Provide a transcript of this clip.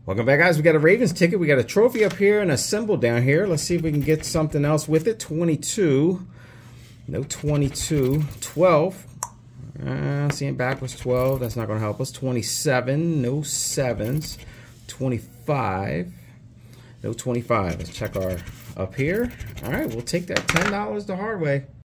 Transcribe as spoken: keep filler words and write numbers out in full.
Welcome back, guys. We got a Ravens ticket. We got a trophy up here and a symbol down here. Let's see if we can get something else with it. twenty-two. No twenty-two. twelve. Uh, seeing backwards twelve. That's not going to help us. twenty-seven. No sevens. twenty-five. No twenty-five. Let's check our up here. All right, we'll take that ten dollars the hard way.